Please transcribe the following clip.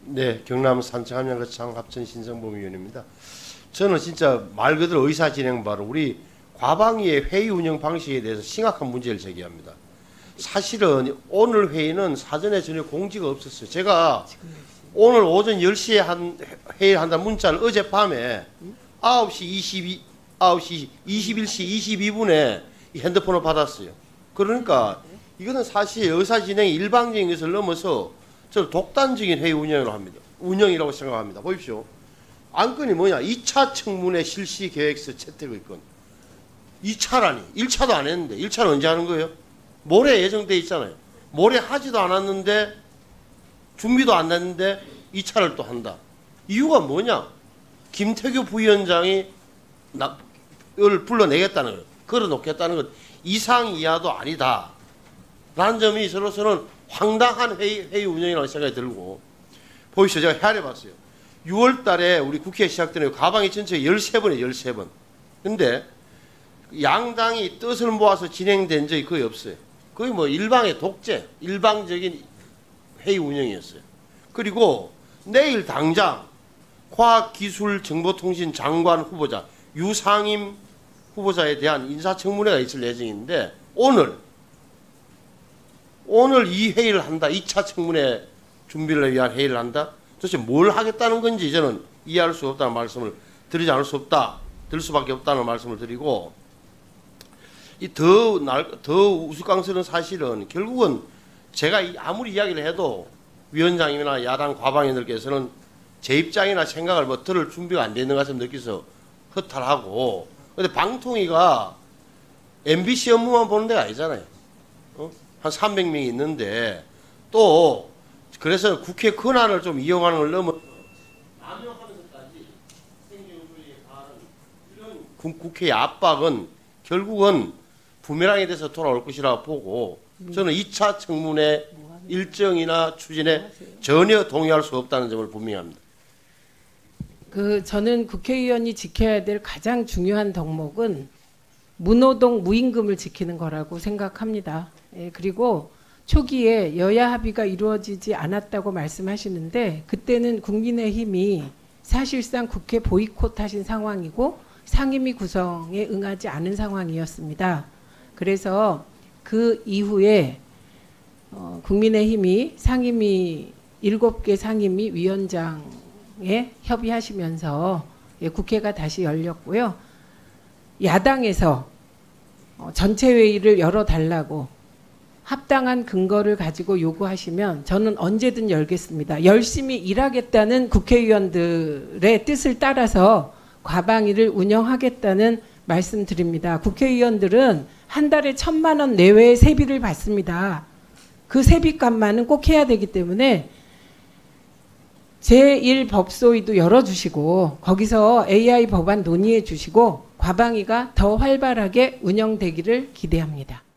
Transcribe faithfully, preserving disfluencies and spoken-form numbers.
네, 경남 산청함양거창 합천 신성범위원입니다. 저는 진짜 말 그대로 의사 진행 바로 우리 과방위의 회의 운영 방식에 대해서 심각한 문제를 제기합니다. 사실은 오늘 회의는 사전에 전혀 공지가 없었어요. 제가 오늘 오전 열 시에 한 회의를 한다는 문자를 어젯밤에 아홉 시 이십이, 아홉 시 이십일 시 이십이 분에 핸드폰을 받았어요. 그러니까 이거는 사실 의사 진행의 일방적인 것을 넘어서 저는 독단적인 회의 운영을 합니다. 운영이라고 생각합니다. 보십시오. 안건이 뭐냐? 이 차 청문회 실시 계획서 채택의건. 이 차라니. 일 차도 안 했는데. 일 차는 언제 하는 거예요? 모레 예정돼 있잖아요. 모레 하지도 않았는데 준비도 안 됐는데 이 차를 또 한다. 이유가 뭐냐? 김태규 부위원장이 나, 을 불러내겠다는 거예요. 걸어놓겠다는 것 이상 이하도 아니다. 라는 점이 저로서는 황당한 회의, 회의 운영이라는 생각이 들고, 보이시죠? 제가 헤아려봤어요. 유월 달에 우리 국회 시작되는 가방이 전체 열세 번이에요, 열세 번. 근데 양당이 뜻을 모아서 진행된 적이 거의 없어요. 거의 뭐 일방의 독재, 일방적인 회의 운영이었어요. 그리고 내일 당장 과학기술정보통신 장관 후보자, 유상임 후보자에 대한 인사청문회가 있을 예정인데, 오늘, 오늘 이 회의를 한다. 이 차 청문회 준비를 위한 회의를 한다. 도대체 뭘 하겠다는 건지 저는 이해할 수 없다는 말씀을 드리지 않을 수 없다. 들 수밖에 없다는 말씀을 드리고, 이 더, 더 우스꽝스러운 사실은 결국은 제가 아무리 이야기를 해도 위원장님이나 야당 과방위원들께서는 제 입장이나 생각을 뭐 들을 준비가 안 되는 것처럼 느껴서 허탈하고, 근데 방통위가 엠비씨 업무만 보는 데가 아니잖아요. 어? 한 삼백 명이 있는데, 또 그래서 국회 권한을 좀 이용하는 걸 넘어 남용하면서까지 행정부에 가하는 이런 국회의 압박은 결국은 부메랑에 대해서 돌아올 것이라고 보고, 저는 이 차 청문회 일정이나 추진에 전혀 동의할 수 없다는 점을 분명히 합니다. 그 저는 국회의원이 지켜야 될 가장 중요한 덕목은 무노동 무임금을 지키는 거라고 생각합니다. 예, 그리고 초기에 여야 합의가 이루어지지 않았다고 말씀하시는데, 그때는 국민의힘이 사실상 국회 보이콧하신 상황이고 상임위 구성에 응하지 않은 상황이었습니다. 그래서 그 이후에 어, 국민의힘이 상임위 일곱 개 상임위 위원장에 협의하시면서 예, 국회가 다시 열렸고요. 야당에서 어, 전체 회의를 열어달라고 합당한 근거를 가지고 요구하시면 저는 언제든 열겠습니다. 열심히 일하겠다는 국회의원들의 뜻을 따라서 과방위를 운영하겠다는 말씀드립니다. 국회의원들은 한 달에 천만 원 내외의 세비를 받습니다. 그 세비값만은 꼭 해야 되기 때문에 제일 법소위도 열어주시고 거기서 에이아이 법안 논의해 주시고 과방위가 더 활발하게 운영되기를 기대합니다.